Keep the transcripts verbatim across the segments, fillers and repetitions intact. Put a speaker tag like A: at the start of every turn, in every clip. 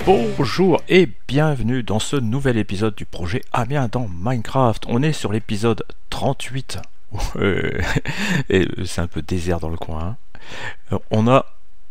A: Bonjour et bienvenue dans ce nouvel épisode du projet Amiens dans Minecraft. On est sur l'épisode trente-huit. Et c'est un peu désert dans le coin. Hein. On a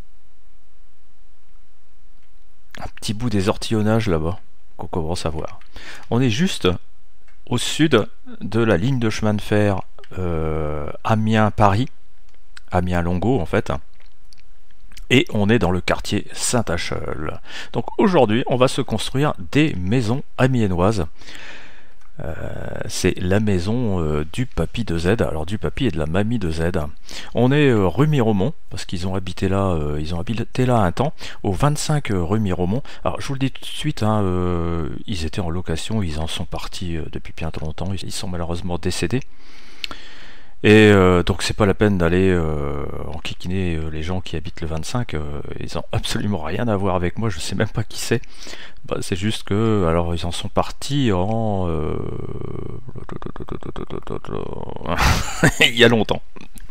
A: un petit bout des ortillonnages là-bas qu'on commence à voir. On est juste au sud de la ligne de chemin de fer euh, Amiens-Paris, Amiens-Longo en fait. Et on est dans le quartier Saint-Acheul. Donc aujourd'hui, on va se construire des maisons amiénoises. Euh, c'est la maison euh, du papy de Z, alors du papy et de la mamie de Z. On est euh, rue Miromont, parce qu'ils ont habité là, euh, ils ont habité là un temps, au vingt-cinq euh, rue Miromont. Alors je vous le dis tout de suite, hein, euh, ils étaient en location, ils en sont partis euh, depuis bien longtemps, ils sont malheureusement décédés. Et euh, donc c'est pas la peine d'aller euh, enquiquiner euh, les gens qui habitent le vingt-cinq, euh, ils ont absolument rien à voir avec moi, je sais même pas qui c'est. Bah, c'est juste que, alors ils en sont partis en... Euh... il y a longtemps.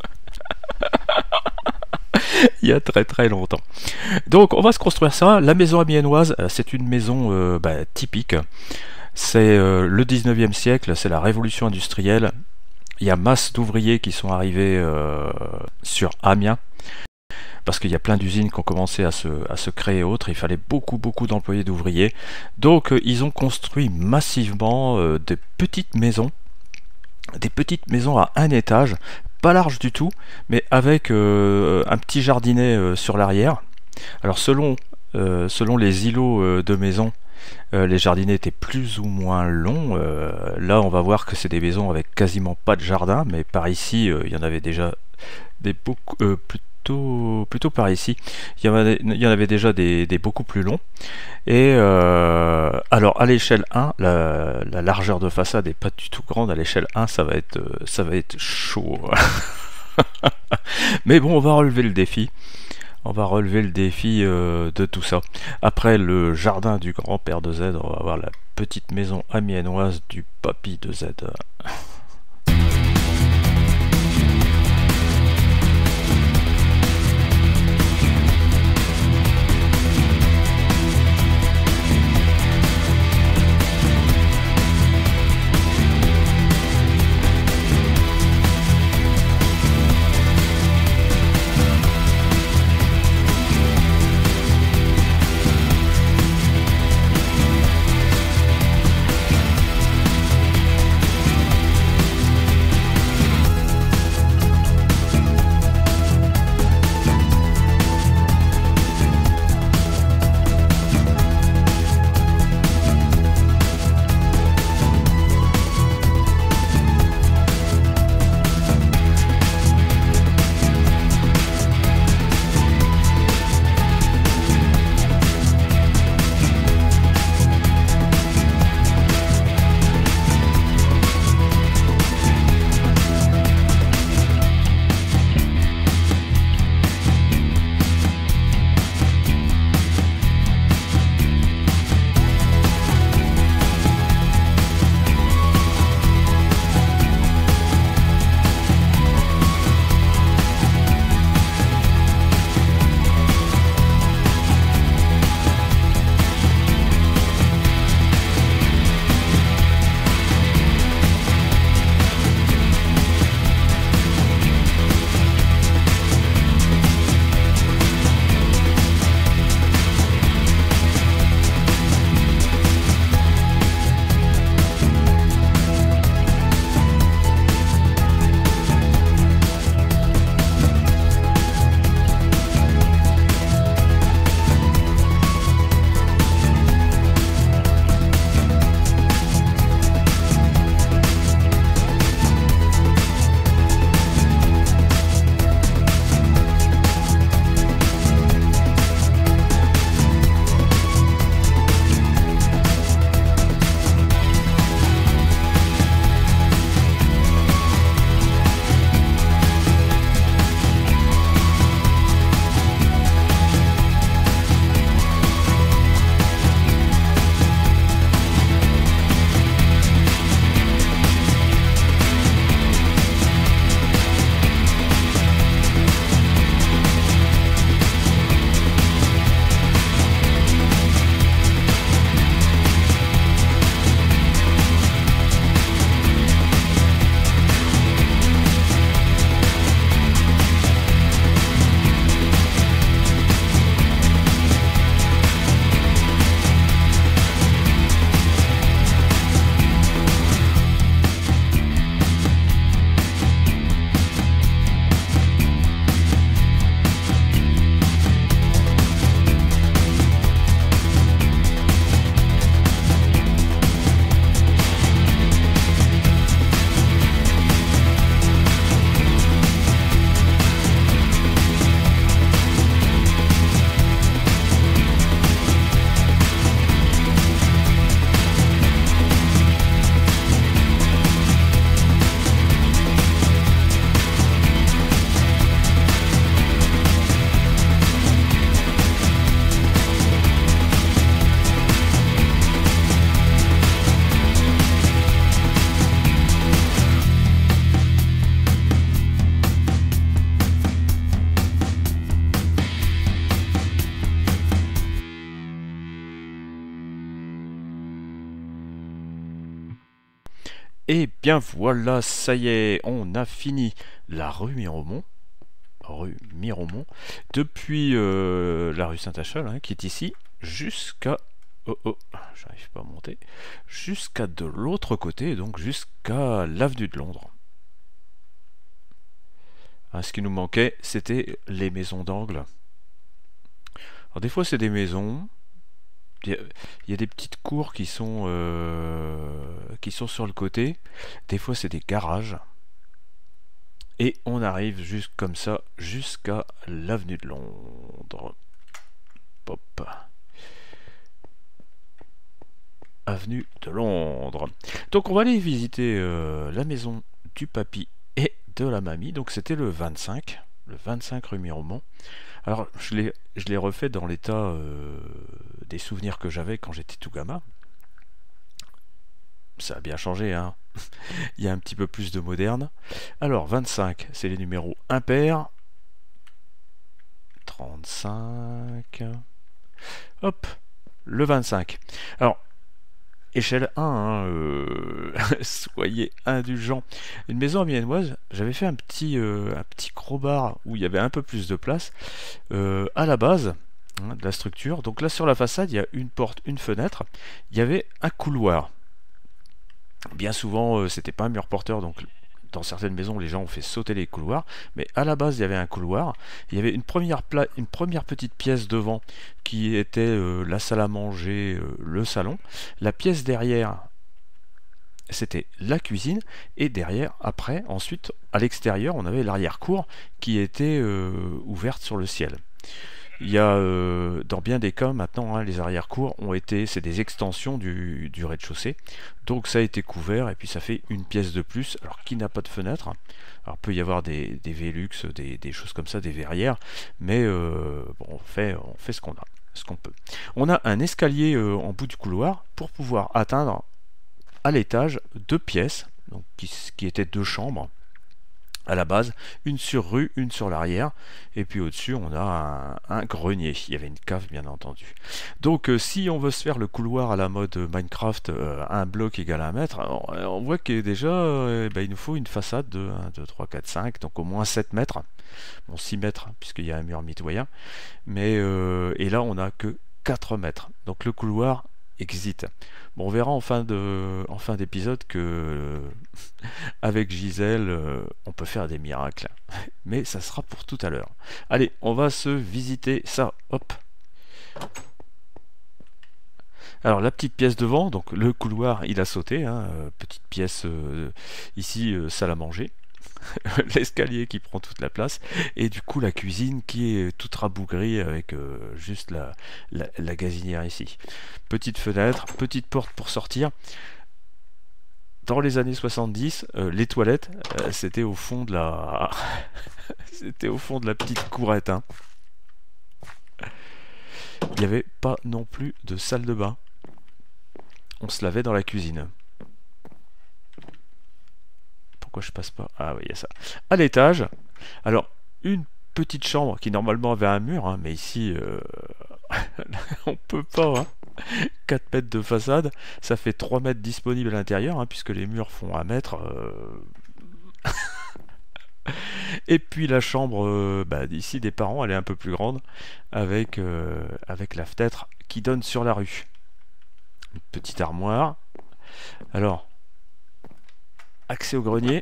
A: Il y a très très longtemps. Donc on va se construire ça, la maison amiénoise, c'est une maison euh, bah, typique. C'est euh, le dix-neuvième siècle, c'est la révolution industrielle. Il y a masse d'ouvriers qui sont arrivés euh, sur Amiens, parce qu'il y a plein d'usines qui ont commencé à se, à se créer et autres, il fallait beaucoup beaucoup d'employés d'ouvriers. Donc euh, ils ont construit massivement euh, des petites maisons, des petites maisons à un étage, pas larges du tout, mais avec euh, un petit jardinet euh, sur l'arrière. Alors selon, euh, selon les îlots euh, de maisons, Euh, les jardinets étaient plus ou moins longs. Euh, là, on va voir que c'est des maisons avec quasiment pas de jardin, mais par ici, euh, il y en avait déjà des beaucoup, euh, plutôt, plutôt par ici, il y en avait, il y en avait déjà des, des beaucoup plus longs. Et euh, alors, à l'échelle un, la, la largeur de façade est pas du tout grande. À l'échelle un, ça va être, euh, ça va être chaud. Mais bon, on va relever le défi. On va relever le défi euh, de tout ça. Après le jardin du grand-père de Z, on va avoir la petite maison amiénoise du papy de Z. Et bien voilà, ça y est, on a fini la rue Miromont, rue Miromont, depuis euh, la rue Saint-Achel, hein, qui est ici, jusqu'à... Oh oh, j'arrive pas à monter. Jusqu'à de l'autre côté, donc jusqu'à l'avenue de Londres. Hein, ce qui nous manquait, c'était les maisons d'angle. Alors des fois c'est des maisons... Il y a des petites cours qui sont, euh, qui sont sur le côté. Des fois, c'est des garages. Et on arrive juste comme ça, jusqu'à l'avenue de Londres. Pop. Avenue de Londres. Donc, on va aller visiter euh, la maison du papy et de la mamie. Donc, c'était le vingt-cinq. Le vingt-cinq rue Miromont. Alors, je l'ai, je l'ai refait dans l'état euh, des souvenirs que j'avais quand j'étais tout gamin. Ça a bien changé, hein. Il y a un petit peu plus de moderne. Alors, vingt-cinq, c'est les numéros impairs. trente-cinq. Hop, le vingt-cinq. Alors, échelle un, hein, euh, soyez indulgents. Une maison amiénoise, j'avais fait un petit, euh, un petit crowbar où il y avait un peu plus de place euh, à la base hein, de la structure. Donc là, sur la façade, il y a une porte, une fenêtre. Il y avait un couloir. Bien souvent, euh, c'était pas un mur porteur, donc dans certaines maisons, les gens ont fait sauter les couloirs, mais à la base, il y avait un couloir. Il y avait une première, une première petite pièce devant qui était euh, la salle à manger, euh, le salon. La pièce derrière, c'était la cuisine, et derrière, après, ensuite, à l'extérieur, on avait l'arrière-cour qui était euh, ouverte sur le ciel. Il y a, euh, dans bien des cas maintenant, hein, les arrière-cours ont été, c'est des extensions du, du rez-de-chaussée, donc ça a été couvert et puis ça fait une pièce de plus. Alors qui n'a pas de fenêtre, alors peut y avoir des, des Velux, des, des choses comme ça, des verrières, mais euh, bon, on fait, on fait ce qu'on a, ce qu'on peut. On a un escalier euh, en bout du couloir pour pouvoir atteindre à l'étage deux pièces, donc qui, qui étaient deux chambres. À la base, une sur rue, une sur l'arrière, et puis au-dessus on a un, un grenier, il y avait une cave bien entendu. Donc euh, si on veut se faire le couloir à la mode Minecraft, euh, un bloc égale un mètre, on, on voit que déjà euh, ben, il nous faut une façade de un, deux, trois, quatre, cinq, donc au moins sept mètres, bon six mètres puisqu'il y a un mur mitoyen, mais euh, et là on n'a que quatre mètres, donc le couloir exit. Bon, on verra en fin de, en fin d'épisode que euh, avec Gisèle, euh, on peut faire des miracles. Mais ça sera pour tout à l'heure. Allez, on va se visiter ça. Hop. Alors la petite pièce devant, donc le couloir, il a sauté. Hein, petite pièce euh, ici, euh, salle à manger. L'escalier qui prend toute la place et du coup la cuisine qui est toute rabougrie avec euh, juste la, la, la gazinière ici. Petite fenêtre, petite porte pour sortir. Dans les années soixante-dix, euh, les toilettes, euh, c'était au fond de la c'était au fond de la petite courette. Hein. Il n'y avait pas non plus de salle de bain. On se lavait dans la cuisine. Pourquoi je passe pas? Ah oui, il y a ça. À l'étage, alors une petite chambre qui normalement avait un mur, hein, mais ici euh, on peut pas. Hein. quatre mètres de façade, ça fait trois mètres disponibles à l'intérieur, hein, puisque les murs font un mètre. Euh... Et puis la chambre euh, bah, ici des parents, elle est un peu plus grande, avec, euh, avec la fenêtre qui donne sur la rue. Une petite armoire. Alors, accès au grenier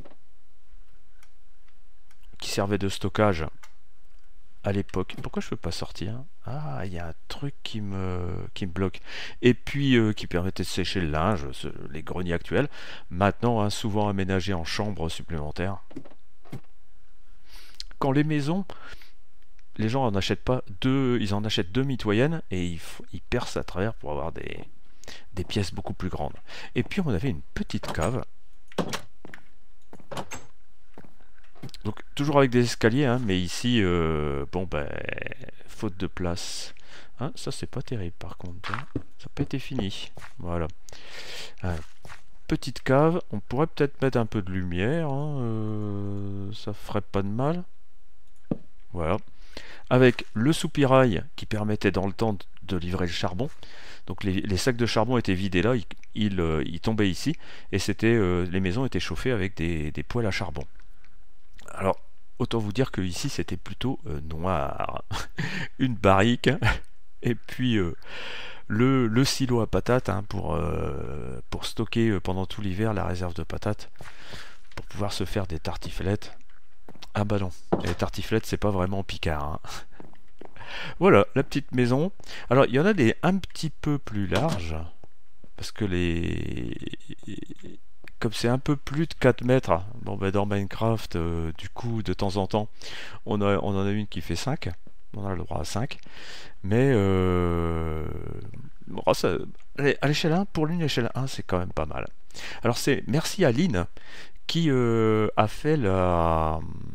A: qui servait de stockage à l'époque. Pourquoi je peux pas sortir? Ah, il y a un truc qui me, qui me bloque. Et puis euh, qui permettait de sécher le linge, ce, les greniers actuels. Maintenant, hein, souvent aménagés en chambres supplémentaires. Quand les maisons, les gens en achètent pas deux, ils en achètent deux mitoyennes et ils, ils percent à travers pour avoir des, des pièces beaucoup plus grandes. Et puis on avait une petite cave. Donc toujours avec des escaliers, hein, mais ici, euh, bon ben, faute de place. Hein, ça c'est pas terrible par contre. Hein. Ça n'a pas été fini. Voilà. Euh, petite cave. On pourrait peut-être mettre un peu de lumière. Hein, euh, ça ferait pas de mal. Voilà. Avec le soupirail qui permettait dans le temps de livrer le charbon. Donc les, les sacs de charbon étaient vidés là, ils, ils, euh, ils tombaient ici, et c'était euh, les maisons étaient chauffées avec des, des poêles à charbon. Alors, autant vous dire que ici c'était plutôt euh, noir. Une barrique, et puis euh, le, le silo à patates hein, pour, euh, pour stocker euh, pendant tout l'hiver la réserve de patates, pour pouvoir se faire des tartiflettes. Ah bah non, les tartiflettes c'est pas vraiment Picard. Hein. Voilà, la petite maison. Alors, il y en a des un petit peu plus larges, parce que les... Comme c'est un peu plus de quatre mètres, bon ben dans Minecraft, euh, du coup, de temps en temps, on, a, on en a une qui fait cinq. On a le droit à cinq. Mais, euh... bon, ça, à l'échelle un, pour l'une échelle un, c'est quand même pas mal. Alors, c'est merci à Lynn qui euh, a fait la...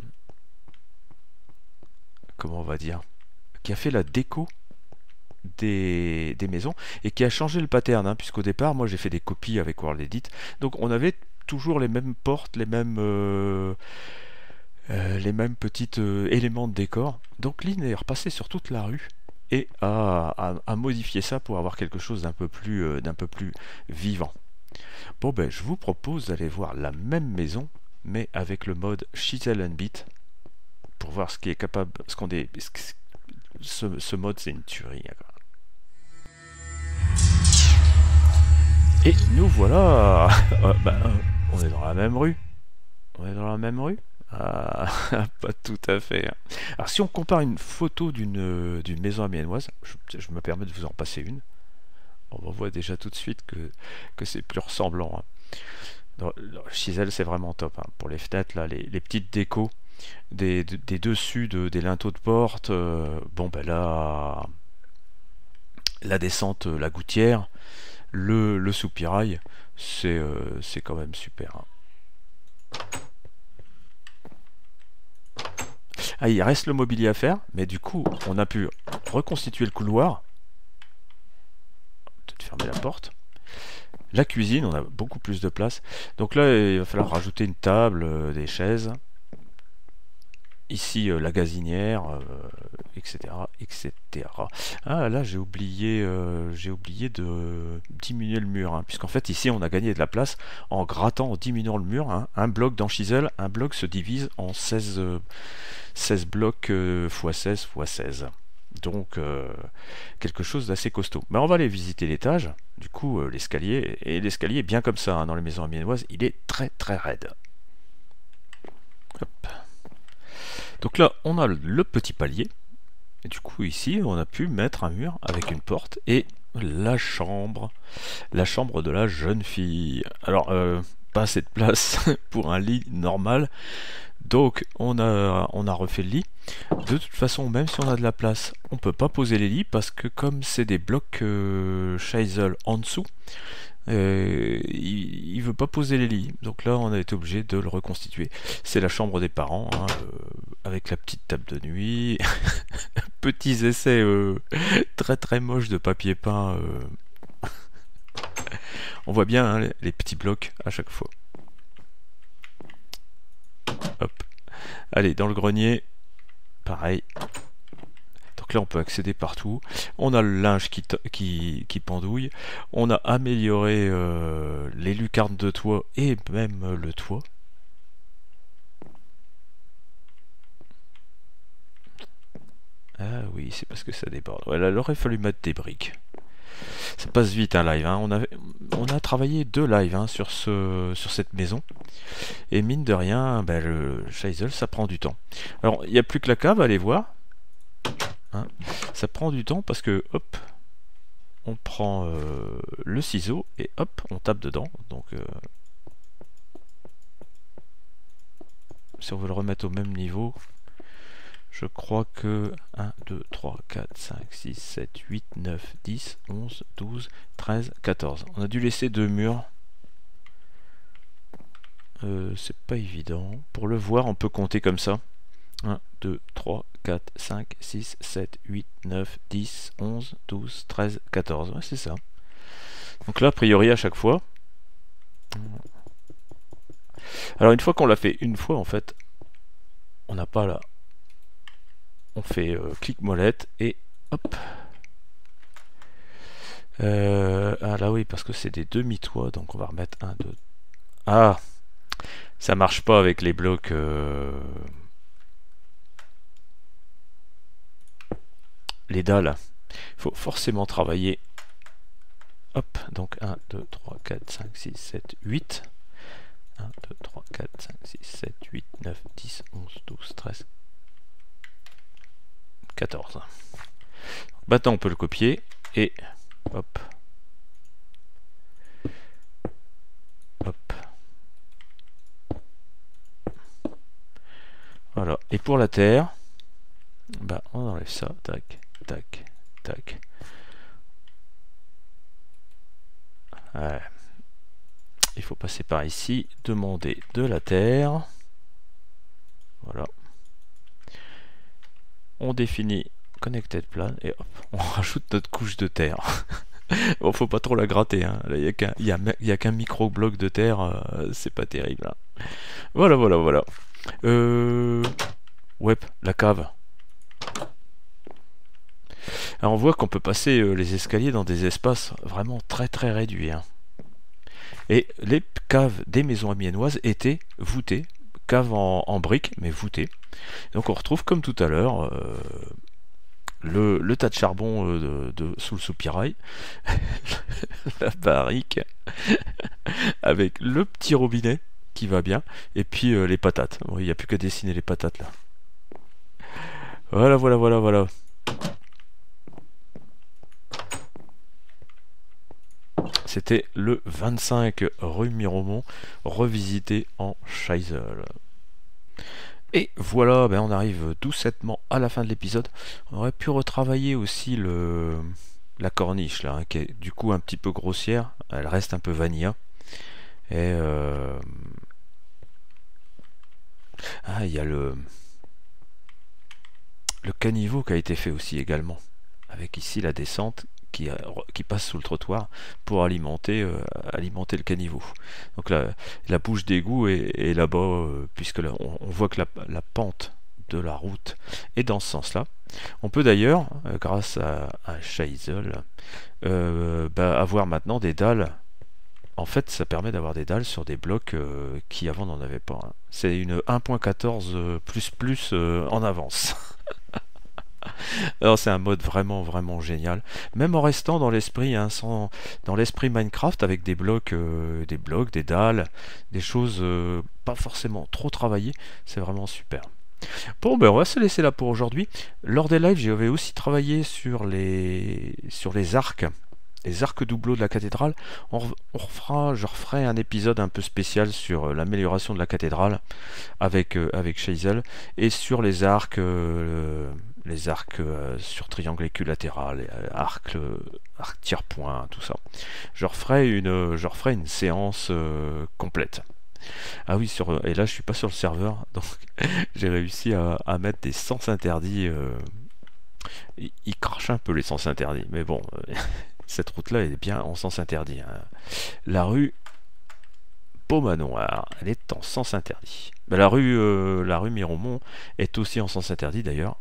A: Comment on va dire, qui a fait la déco des, des maisons et qui a changé le pattern, hein, puisqu'au départ, moi j'ai fait des copies avec WorldEdit, donc on avait toujours les mêmes portes, les mêmes euh, euh, les mêmes petits euh, éléments de décor. Donc Lynn est repassé sur toute la rue et a, a, a modifié ça pour avoir quelque chose d'un peu plus euh, d'un peu plus vivant. Bon ben je vous propose d'aller voir la même maison mais avec le mode Chisel and Bit pour voir ce qui est capable, ce qu'on est, ce, ce mode c'est une tuerie. Et nous voilà, euh, bah, on est dans la même rue, on est dans la même rue. Ah, pas tout à fait. Alors si on compare une photo d'une d'une maison amiénoise, je, je me permets de vous en passer une. On voit déjà tout de suite que, que c'est plus ressemblant. Hein. Dans, dans Chisel c'est vraiment top. Hein. Pour les fenêtres, là, les, les petites décos. Des, des dessus de, des linteaux de porte, euh, bon ben là, la descente, la gouttière, le, le soupirail, c'est euh, c'est quand même super. Hein. Ah, il reste le mobilier à faire, mais du coup, on a pu reconstituer le couloir. Peut-être fermer la porte. La cuisine, on a beaucoup plus de place. Donc là, il va falloir rajouter une table, euh, des chaises. Ici euh, la gazinière, euh, et cetera, et cetera. Ah là j'ai oublié, euh, j'ai oublié de diminuer le mur, hein, puisqu'en fait ici on a gagné de la place en grattant, en diminuant le mur. Hein. Un bloc dans Chisel, un bloc se divise en seize, euh, seize blocs euh, x seize x seize. Donc euh, quelque chose d'assez costaud. Mais on va aller visiter l'étage, du coup euh, l'escalier, et l'escalier bien comme ça, hein, dans les maisons amiénoises, il est très très raide. Hop. Donc là, on a le petit palier. Et du coup, ici, on a pu mettre un mur avec une porte et la chambre. La chambre de la jeune fille. Alors, euh, pas assez de place pour un lit normal. Donc, on a, on a refait le lit. De toute façon, même si on a de la place, on peut pas poser les lits parce que comme c'est des blocs euh, Chisel en dessous, Euh, il, il veut pas poser les lits, donc là on a été obligé de le reconstituer. C'est la chambre des parents, hein, euh, avec la petite table de nuit, petits essais euh, très très moches de papier peint. Euh. On voit bien hein, les, les petits blocs à chaque fois. Hop. Allez, dans le grenier, pareil. Donc là on peut accéder partout. On a le linge qui, qui, qui pendouille. On a amélioré euh, les lucarnes de toit et même le toit. Ah oui, c'est parce que ça déborde. Ouais, là, il aurait fallu mettre des briques. Ça passe vite un live. Hein. On, avait, on a travaillé deux lives hein, sur, ce, sur cette maison. Et mine de rien, ben, le Chisel, ça prend du temps. Alors, il n'y a plus que la cave, allez voir. Hein. Ça prend du temps parce que hop, on prend euh, le ciseau et hop, on tape dedans. Donc, euh, si on veut le remettre au même niveau, je crois que un, deux, trois, quatre, cinq, six, sept, huit, neuf, dix, onze, douze, treize, quatorze. On a dû laisser deux murs. Euh, c'est pas évident. Pour le voir, on peut compter comme ça. un, deux, trois, quatre, cinq, six, sept, huit, neuf, dix, onze, douze, treize, quatorze. Ouais, c'est ça. Donc là, a priori, à chaque fois. Alors, une fois qu'on l'a fait une fois, en fait, on n'a pas là. On fait euh, clic molette et hop. Euh, ah là oui, parce que c'est des demi-toits, donc on va remettre un, deux. Ah, ça marche pas avec les blocs. Euh... Les dalles. Il faut forcément travailler. Hop, donc un, deux, trois, quatre, cinq, six, sept, huit. un, deux, trois, quatre, cinq, six, sept, huit, neuf, dix, onze, douze, treize, quatorze. Maintenant on peut le copier et hop. Hop. Voilà. Et pour la terre, bah on enlève ça. Tac, tac, tac. Ouais. Il faut passer par ici, demander de la terre. Voilà. On définit Connected Plan et hop, on rajoute notre couche de terre. Bon, faut pas trop la gratter, hein. Là, il n'y a qu'un y a, y a qu'un micro-bloc de terre, euh, c'est pas terrible. Hein. Voilà, voilà, voilà. Euh... Ouais, la cave. Alors on voit qu'on peut passer euh, les escaliers dans des espaces vraiment très très réduits. Hein. Et les caves des maisons amiénoises étaient voûtées, caves en, en briques, mais voûtées. Donc on retrouve comme tout à l'heure euh, le, le tas de charbon euh, de, de, sous le soupirail, la barrique, avec le petit robinet qui va bien, et puis euh, les patates. Il n'y a plus qu'à dessiner les patates là. Voilà, voilà, voilà, voilà. C'était le vingt-cinq rue Miromont, revisité en Scheisel. Et voilà, ben on arrive doucettement à la fin de l'épisode. On aurait pu retravailler aussi le, la corniche, là, hein, qui est du coup un petit peu grossière. Elle reste un peu vanilla. Et euh... ah, il y a le le caniveau qui a été fait aussi également. Avec ici la descente qui, qui passe sous le trottoir pour alimenter, euh, alimenter le caniveau. Donc la, la bouche d'égout est, est là-bas, euh, puisque là, on, on voit que la, la pente de la route est dans ce sens-là. On peut d'ailleurs, euh, grâce à un Scheisel, euh, bah, avoir maintenant des dalles. En fait, ça permet d'avoir des dalles sur des blocs euh, qui avant n'en avaient pas. Hein. C'est une un point quatorze plus plus euh, en avance. Alors c'est un mode vraiment vraiment génial, même en restant dans l'esprit hein, sans, dans l'esprit Minecraft avec des blocs, euh, des blocs, des dalles, des choses euh, pas forcément trop travaillées, c'est vraiment super. Bon ben on va se laisser là pour aujourd'hui. Lors des lives j'avais aussi travaillé sur les sur les arcs. Les arcs doubleaux de la cathédrale, on, on refera, je referai un épisode un peu spécial sur l'amélioration de la cathédrale avec, euh, avec Scheisel et sur les arcs, euh, les arcs euh, sur triangle équilatéral, euh, arc, euh, arc tiers-point, tout ça. Je referai une, je referai une séance euh, complète. Ah oui, sur, et là je suis pas sur le serveur, donc j'ai réussi à, à mettre des sens interdits. Euh, il, il crache un peu les sens interdits, mais bon. Euh, cette route-là est bien en sens interdit. Hein. La rue Beaumanoir, elle est en sens interdit. Ben, la rue, euh, la rue Miromont est aussi en sens interdit d'ailleurs.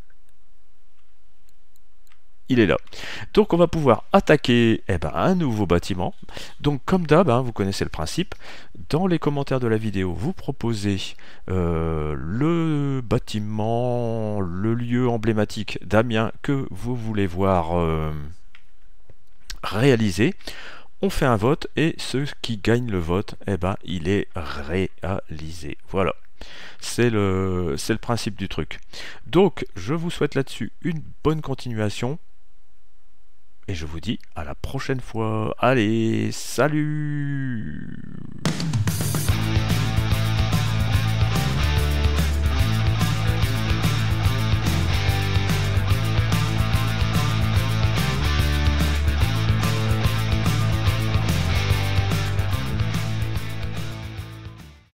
A: Il est là. Donc on va pouvoir attaquer eh ben, un nouveau bâtiment. Donc comme d'hab, hein, vous connaissez le principe. Dans les commentaires de la vidéo, vous proposez euh, le bâtiment, le lieu emblématique d'Amiens que vous voulez voir euh, réalisé. On fait un vote et ceux qui gagnent le vote, eh ben, il est réalisé. Voilà. C'est le, c'est le principe du truc. Donc, je vous souhaite là-dessus une bonne continuation. Et je vous dis à la prochaine fois. Allez, salut!